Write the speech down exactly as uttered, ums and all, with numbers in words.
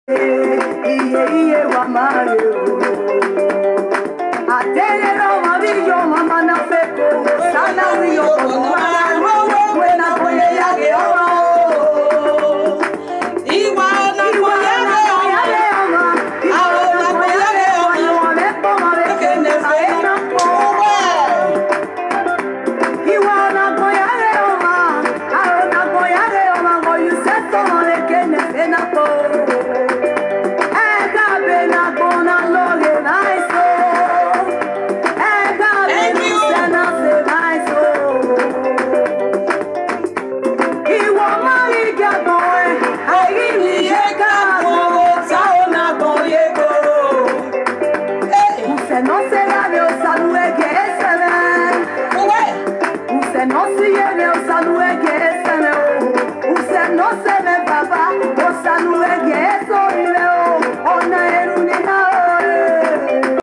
iye iye wa mayo atere ro mavillo mama na feko sana rio